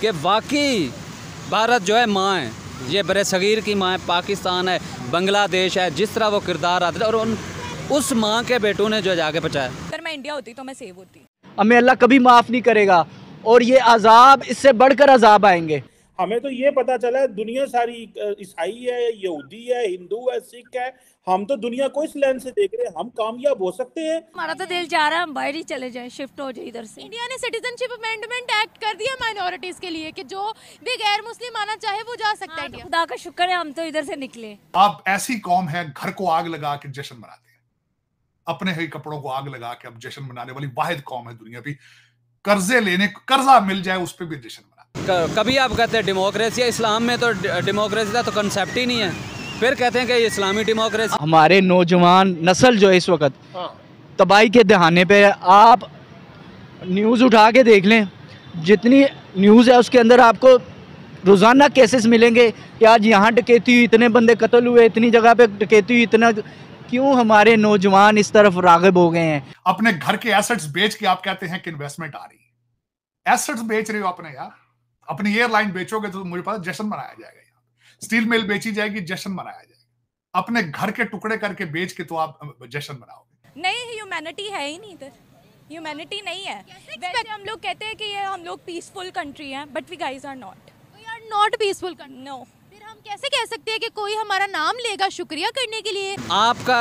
कि वाकई भारत जो है माँ है, ये बड़े सगीर की माँ है, पाकिस्तान है, बांग्लादेश है, जिस तरह वो किरदार आते थे और उस माँ के बेटों ने जो जाके बचाया। अगर मैं इंडिया होती तो मैं सेव होती। हमें अल्लाह कभी माफ़ नहीं करेगा और ये अजाब, इससे बढ़कर अजाब आएंगे। हमें तो ये पता चला है दुनिया सारी ईसाई है, यहूदी है, हिंदू है, सिख है। हम तो दुनिया को इस लेंस से देख रहे हैं, हम कामयाब हो सकते हैं। हमारा तो दिल चाह रहा है हम बाहर ही चले जाएं, शिफ्ट हो जाए इधर से। इंडिया ने सिटीजनशिप अमेंडमेंट एक्ट कर दिया माइनॉरिटीज के लिए कि जो भी गैर मुस्लिम आना चाहे वो जा सकता है। इंडिया खुदा का शुक्र है हम तो इधर से निकले। अब ऐसी कौम है घर को आग लगा के जश्न मनाते हैं, अपने ही कपड़ों को आग लगा के अब जश्न मनाने वाली वाहिद कौम है दुनिया की। कर्जे लेने, कर्जा मिल जाए उस पर भी जश्न मनाते। कभी आप कहते हैं डेमोक्रेसी है, इस्लाम में तो डेमोक्रेसी का तो कंसेप्ट ही नहीं है, फिर कहते हैं कि ये इस्लामी डेमोक्रेसी। हमारे नौजवान नस्ल जो है इस वक्त तबाही के दहाने पे, आप न्यूज़ उठा के देख लें, जितनी न्यूज़ है उसके अंदर आपको रोज़ाना केसेस मिलेंगे कि आज यहाँ डकैती हुई, इतने बंदे कत्ल हुए, इतनी जगह पे डकैती हुई, इतना। क्यों हमारे नौजवान इस तरफ राग़िब हो गए हैं? अपने घर के एसेट्स बेच के आप कहते हैं कि इन्वेस्टमेंट आ रही है। एसेट्स बेच रहे हो अपने यार, अपनी एयरलाइन बेचोगे तो मुझे पता जश्न मनाया जाएगा, यार स्टील मिल बेची जाएगी, जश्न मनाया जाएगा। अपने घर के टुकड़े करके बेच के तो आप जश्न मनाओगे। नहीं, ह्यूमैनिटी है ही नहीं इधर, ह्यूमैनिटी नहीं है। वैसे हम लोग कहते हैं कि ये हम लोग पीसफुल कंट्री हैं, but we guys are not. We are not peaceful country. No. फिर हम कैसे कह सकते हैं कि कोई हमारा नाम लेगा शुक्रिया करने के लिए? आपका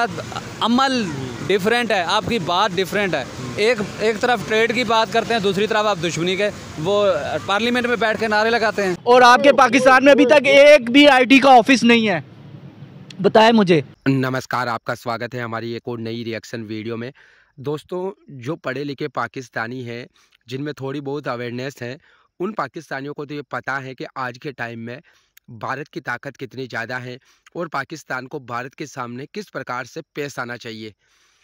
अमल डिफरेंट है, आपकी बात डिफरेंट है। एक तरफ ट्रेड की बात करते हैं, दूसरी तरफ आप दुश्मनी के वो पार्लियामेंट में बैठ के नारे लगाते हैं। और आपके पाकिस्तान में अभी तक एक भी IT का ऑफिस नहीं है, बताएं मुझे। नमस्कार, आपका स्वागत है हमारी एक और नई रिएक्शन वीडियो में। दोस्तों, जो पढ़े लिखे पाकिस्तानी हैं, जिनमें थोड़ी बहुत अवेयरनेस है, उन पाकिस्तानियों को तो ये पता है कि आज के टाइम में भारत की ताकत कितनी ज़्यादा है और पाकिस्तान को भारत के सामने किस प्रकार से पेश आना चाहिए।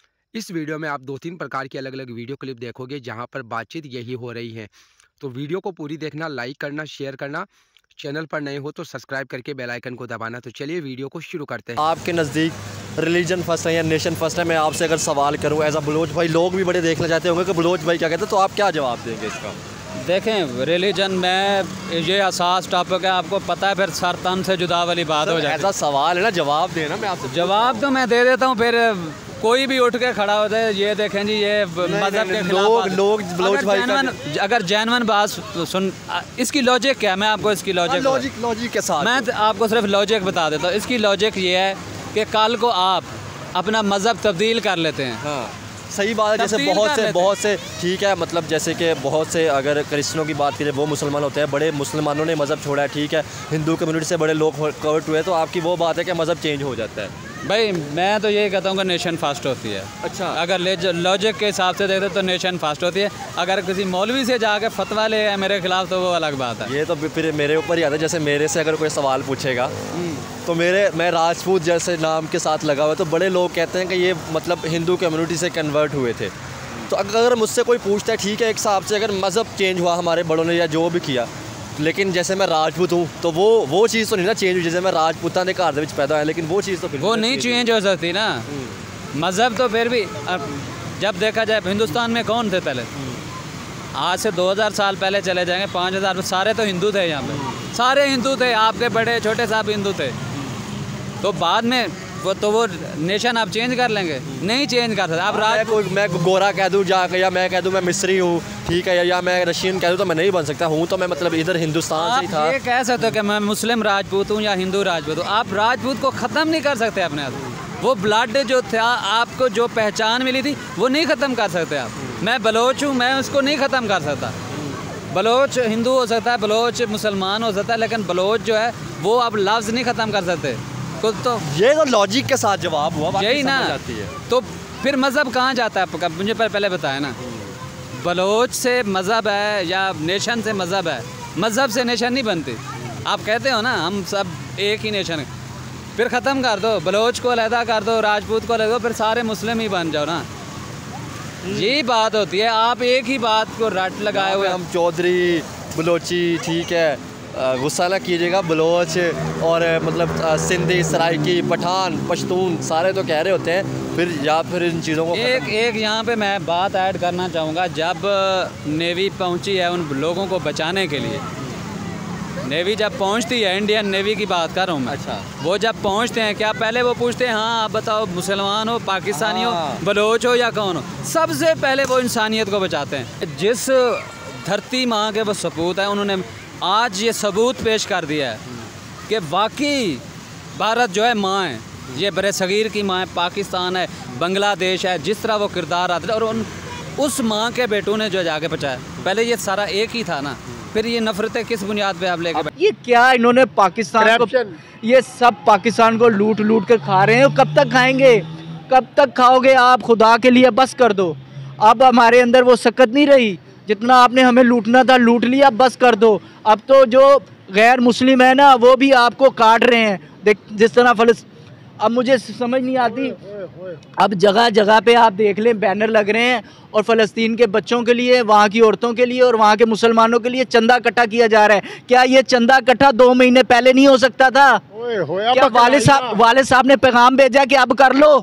इस वीडियो में आप 2-3 प्रकार की अलग अलग वीडियो क्लिप देखोगे जहां पर बातचीत यही हो रही है। तो वीडियो को पूरी देखना, लाइक करना, शेयर करना, चैनल पर नए हो तो सब्सक्राइब करके बेल आइकन को दबाना। तो चलिए वीडियो को शुरू करते हैं। आपके नज़दीक रिलीजन फर्स्ट है या नेशन फर्स्ट है? मैं आपसे अगर सवाल करूं एज अ बलोच भाई, लोग भी बड़े देखना चाहते होंगे कि बलोच भाई क्या कहते हैं, तो आप क्या जवाब देंगे इसका? देखें, रिलीजन में ये असास टॉपिक है, आपको पता है, फिर सर तन से जुदा वाली बात हो जाती है। ऐसा सवाल है ना, जवाब देना। मैं आपसे जवाब तो मैं दे देता हूँ, फिर कोई भी उठ के खड़ा हो जाए, ये देखें जी ये मजहब के खिलाफ लोग बलोच भाई अगर जेन्युइन बात सुन, इसकी लॉजिक क्या है, मैं आपको इसकी लॉजिक के साथ मैं आपको सिर्फ लॉजिक बता देता हूँ। इसकी लॉजिक ये है कि कल को आप अपना मजहब तब्दील कर लेते हैं। हाँ, सही बात है। जैसे बहुत से ठीक है, मतलब जैसे कि बहुत से अगर क्रिश्चियनों की बात करें, वो मुसलमान होते हैं, बड़े मुसलमानों ने मज़हब छोड़ा है, ठीक है, हिंदू कम्युनिटी से बड़े लोग कवर्ट हुए, तो आपकी वो बात है कि मज़हब चेंज हो जाता है। भाई मैं तो ये कहता हूँ कि नेशन फास्ट होती है। अच्छा, अगर लॉजिक के हिसाब से देखते तो नेशन फास्ट होती है। अगर किसी मौलवी से जाके फतवा ले आए मेरे खिलाफ तो वो अलग बात है। ये तो फिर मेरे ऊपर ही आता है। जैसे मेरे से अगर कोई सवाल पूछेगा तो मैं राजपूत जैसे नाम के साथ लगा हुआ, तो बड़े लोग कहते हैं कि ये मतलब हिंदू कम्युनिटी से कन्वर्ट हुए थे। तो अगर मुझसे कोई पूछता है, ठीक है, एक हिसाब से अगर मज़हब चेंज हुआ हमारे बड़ों ने या जो भी किया, लेकिन जैसे मैं राजपूत हूँ तो वो चीज़ तो नहीं ना चेंज हुई। जैसे मैं राजपूतां के घर पैदा है, लेकिन वो चीज़ तो फिर वो नहीं चेंज हो सकती ना। मज़हब तो फिर भी जब देखा जाए, हिंदुस्तान में कौन थे पहले? आज से 2000 साल पहले चले जाएंगे, 5000, सारे तो हिंदू थे यहाँ पे, सारे हिंदू थे, आपके बड़े छोटे साहब हिंदू थे। तो बाद में वो नेशन आप चेंज कर लेंगे? नहीं चेंज कर सकते आप। मैं गोरा कह दूँ जाकर, या मैं कह दूँ मैं मिस्री हूँ, ठीक है, या मैं रशियन कह दूँ, तो मैं नहीं बन सकता हूँ। तो मैं मतलब इधर हिंदुस्तान से ही था। ये कह सकते हो कि मैं मुस्लिम राजपूत हूँ या हिंदू राजपूत हूँ। आप राजपूत को ख़त्म नहीं कर सकते अपने आप। वो ब्लड जो था, आपको जो पहचान मिली थी, वो नहीं ख़त्म कर सकते आप। मैं बलोच हूँ, मैं उसको नहीं ख़त्म कर सकता। बलोच हिंदू हो सकता है, बलोच मुसलमान हो सकता है, लेकिन बलोच जो है वो आप लफ्ज़ नहीं ख़त्म कर सकते। तो ये तो लॉजिक के साथ जवाब हुआ, यही ना। तो फिर मज़हब कहाँ जाता है आपका? मुझे पहले बताया ना, बलोच से मज़हब है या नेशन से मज़हब है? मज़हब से नेशन नहीं बनती। आप कहते हो ना हम सब एक ही नेशन है, फिर ख़त्म कर दो, बलोच को अलहदा कर दो, राजपूत को अलहदा, फिर सारे मुस्लिम ही बन जाओ ना। यही बात होती है, आप एक ही बात को रट लगाए हुए। हम चौधरी, बलोची, ठीक है, गुस्सा ना कीजिएगा, बलोच और मतलब सिंधी, सराइकी, पठान, पश्तून सारे तो कह रहे होते हैं, फिर इन चीज़ों को एक यहाँ पे मैं बात ऐड करना चाहूँगा। जब नेवी पहुँची है उन लोगों को बचाने के लिए, नेवी जब पहुंचती है, इंडियन नेवी की बात कर रहा हूँ मैं। अच्छा। वो जब पहुंचते हैं, क्या पहले वो पूछते हैं हाँ आप बताओ मुसलमान हो, पाकिस्तानी हो, बलोच हो या कौन हो? सबसे पहले वो इंसानियत को बचाते हैं। जिस धरती माँ के वो सपूत है, उन्होंने आज ये सबूत पेश कर दिया है कि वाकई भारत जो है माँ है, ये बड़े सगीर की माँ है, पाकिस्तान है, बांग्लादेश है, जिस तरह वो किरदार आते थे और उस माँ के बेटों ने जो जाके बचाया। पहले ये सारा एक ही था ना, फिर ये नफरतें किस बुनियाद पे आप लेके? ये क्या इन्होंने पाकिस्तान को, ये सब पाकिस्तान को लूट लूट कर खा रहे हैं। कब तक खाएंगे, कब तक खाओगे आप? खुदा के लिए बस कर दो। अब हमारे अंदर वो सकत नहीं रही, जितना आपने हमें लूटना था लूट लिया, बस कर दो। अब तो जो गैर मुस्लिम है ना, वो भी आपको काट रहे हैं। देख जिस तरह अब मुझे समझ नहीं आती, अब जगह जगह पे आप देख लें बैनर लग रहे हैं और फ़लस्तीन के बच्चों के लिए, वहाँ की औरतों के लिए और वहाँ के मुसलमानों के लिए चंदा इकट्ठा किया जा रहा है। क्या ये चंदा इकट्ठा 2 महीने पहले नहीं हो सकता था? क्या वाले साहब ने पैगाम भेजा कि अब कर लो,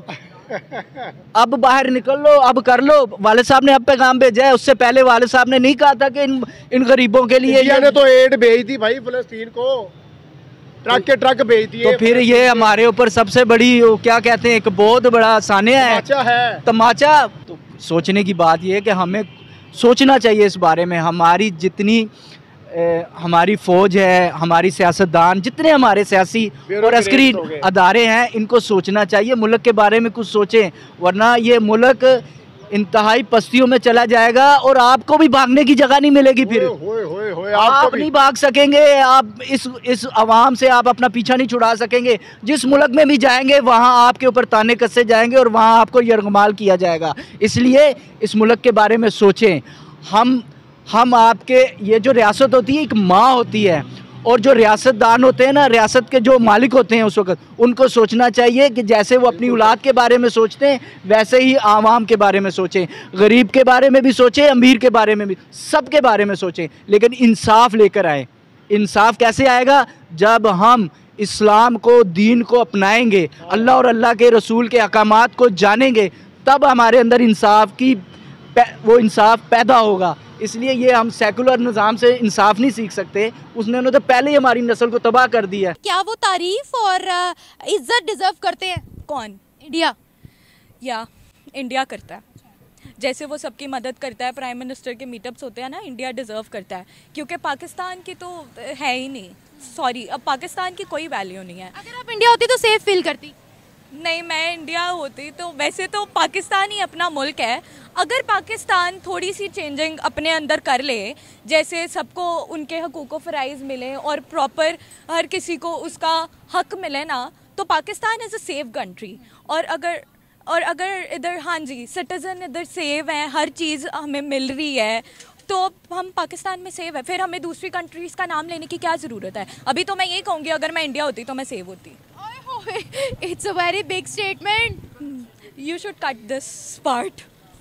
अब बाहर निकल लो, अब कर लो? वाले साहब ने अब पैगाम भेजा है। उससे पहले वाले साहब ने नहीं कहा था कि इन गरीबों के लिए? इंडिया ने तो एड भेज दी भाई फ़लस्तीन को, ट्रक के ट्रक भेज दिए। तो फिर ये हमारे ऊपर सबसे बड़ी क्या कहते हैं, एक बहुत बड़ा सानिया है, तमाचा। तो सोचने की बात ये है कि हमें सोचना चाहिए इस बारे में। हमारी जितनी हमारी फ़ौज है, हमारी सियासतदान, जितने हमारे सियासी और अस्करी अदारे हैं, इनको सोचना चाहिए, मुल्क के बारे में कुछ सोचें, वरना ये मुल्क इंतहाई पस्तियों में चला जाएगा और आपको भी भागने की जगह नहीं मिलेगी। फिर आप नहीं भाग सकेंगे, आप इस आवाम से आप अपना पीछा नहीं छुड़ा सकेंगे। जिस मुल्क में भी जाएंगे वहाँ आपके ऊपर ताने कसे जाएंगे और वहाँ आपको यरगमाल किया जाएगा। इसलिए इस मुल्क के बारे में सोचें। हम आपके, ये जो रियासत होती है एक माँ होती है, और जो रियासतदान होते हैं ना, रियासत के जो मालिक होते हैं उस वक्त, उनको सोचना चाहिए कि जैसे वो अपनी औलाद के बारे में सोचते हैं वैसे ही आवाम के बारे में सोचें, गरीब के बारे में भी सोचें, अमीर के बारे में भी, सब के बारे में सोचें, लेकिन इंसाफ लेकर आए। इंसाफ कैसे आएगा? जब हम इस्लाम को, दीन को अपनाएंगे, अल्लाह और अल्लाह के रसूल के अहकामात को जानेंगे, तब हमारे अंदर वो इंसाफ पैदा होगा। इसलिए ये हम सेकुलर निज़ाम से इंसाफ नहीं सीख सकते, उसने तो पहले ही हमारी नस्ल को तबाह कर दिया है। क्या वो तारीफ और इज्जत डिजर्व करते हैं? कौन? इंडिया। या इंडिया करता है, जैसे वो सबकी मदद करता है, प्राइम मिनिस्टर के मीटअप्स होते हैं ना, इंडिया डिज़र्व करता है, क्योंकि पाकिस्तान की तो है ही नहीं। सॉरी, अब पाकिस्तान की कोई वैल्यू नहीं है। अगर आप इंडिया होती तो सेफ फील करती? नहीं, मैं इंडिया होती तो, वैसे तो पाकिस्तान ही अपना मुल्क है। अगर पाकिस्तान थोड़ी सी चेंजिंग अपने अंदर कर ले, जैसे सबको उनके हकूक़ व फ़राइज़ मिले और प्रॉपर हर किसी को उसका हक मिले ना, तो Pakistan is a safe country. और अगर इधर, हाँ जी, सिटीज़न इधर सेव हैं, हर चीज़ हमें मिल रही है, तो हम पाकिस्तान में सेव है। फिर हमें दूसरी कंट्रीज़ का नाम लेने की क्या ज़रूरत है? अभी तो मैं ये कहूँगी, अगर मैं इंडिया होती तो मैं सेव होती। It's a very big statement. You should cut this part.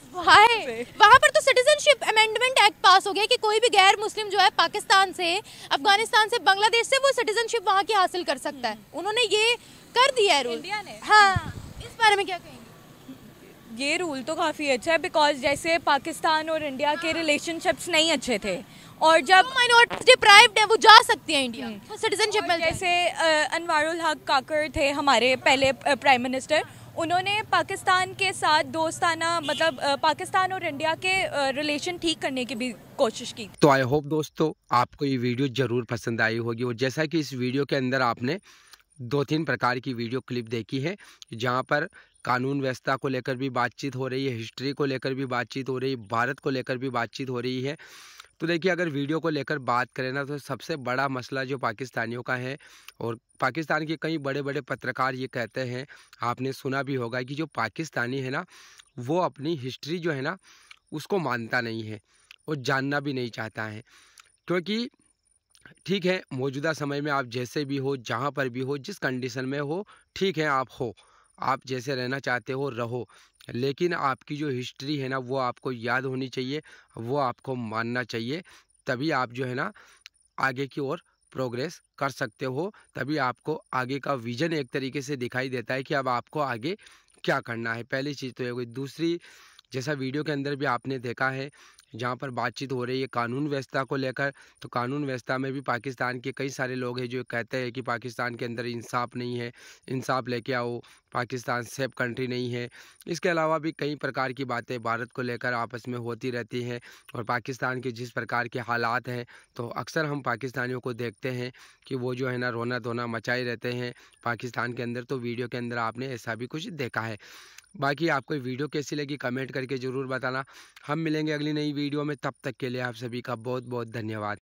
वहाँ पर तो सिटीजनशिप अमेंडमेंट एक्ट पास हो गया कि कोई भी गैर मुस्लिम जो है पाकिस्तान से, अफगानिस्तान से, बांग्लादेश से, वो सिटीजनशिप वहाँ की हासिल कर सकता है। उन्होंने ये कर दिया है रूल, इंडिया ने। हाँ, इस बारे में क्या कहेंगे? ये रूल तो काफ़ी अच्छा है, बिकॉज जैसे पाकिस्तान और इंडिया के रिलेशनशिप्स नहीं अच्छे थे, और जब माइनॉरिटीज डिप्राइव्ड है वो जा सकती है इंडिया, तो सिटीजनशिप मिल जाए। जैसे अनवारुल हक काकर थे हमारे पहले प्राइम मिनिस्टर, उन्होंने पाकिस्तान के साथ दोस्ताना, मतलब पाकिस्तान और इंडिया के रिलेशन ठीक करने की भी कोशिश की। तो आई होप दोस्तों आपको ये वीडियो ज़रूर पसंद आई होगी, और जैसा कि इस वीडियो के अंदर आपने 2-3 प्रकार की वीडियो क्लिप देखी है, जहाँ पर कानून व्यवस्था को लेकर भी बातचीत हो रही है, हिस्ट्री को लेकर भी बातचीत हो रही है, भारत को लेकर भी बातचीत हो रही है। तो देखिए, अगर वीडियो को लेकर बात करें ना, तो सबसे बड़ा मसला जो पाकिस्तानियों का है, और पाकिस्तान के कई बड़े बड़े पत्रकार ये कहते हैं, आपने सुना भी होगा, कि जो पाकिस्तानी है ना, वो अपनी हिस्ट्री जो है ना उसको मानता नहीं है और जानना भी नहीं चाहता है। क्योंकि ठीक है, मौजूदा समय में आप जैसे भी हो, जहाँ पर भी हो, जिस कंडीशन में हो, ठीक है, आप जैसे रहना चाहते हो रहो, लेकिन आपकी जो हिस्ट्री है ना वो आपको याद होनी चाहिए, वो आपको मानना चाहिए। तभी आप जो है ना आगे की ओर प्रोग्रेस कर सकते हो, तभी आपको आगे का विजन एक तरीके से दिखाई देता है कि अब आपको आगे क्या करना है। पहली चीज़ तो ये हुई। दूसरी, जैसा वीडियो के अंदर भी आपने देखा है, जहाँ पर बातचीत हो रही है कानून व्यवस्था को लेकर। तो कानून व्यवस्था में भी पाकिस्तान के कई सारे लोग हैं जो कहते हैं कि पाकिस्तान के अंदर इंसाफ नहीं है, इंसाफ लेके आओ, पाकिस्तान सेफ कंट्री नहीं है। इसके अलावा भी कई प्रकार की बातें भारत को लेकर आपस में होती रहती हैं। और पाकिस्तान के जिस प्रकार के हालात हैं तो अक्सर हम पाकिस्तानियों को देखते हैं कि वो जो है ना रोना धोना मचाए रहते हैं पाकिस्तान के अंदर। तो वीडियो के अंदर आपने ऐसा भी कुछ देखा है। बाकी आपको वीडियो कैसी लगी कमेंट करके ज़रूर बताना। हम मिलेंगे अगली नई वीडियो में, तब तक के लिए आप सभी का बहुत बहुत धन्यवाद।